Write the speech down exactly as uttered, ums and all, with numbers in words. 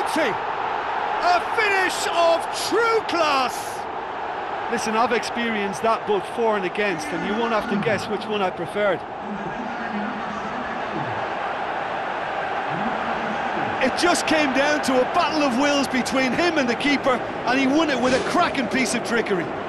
penalty. A finish of true class. Listen, I've experienced that both for and against, and you won't have to guess which one I preferred. It just came down to a battle of wills between him and the keeper, and he won it with a cracking piece of trickery.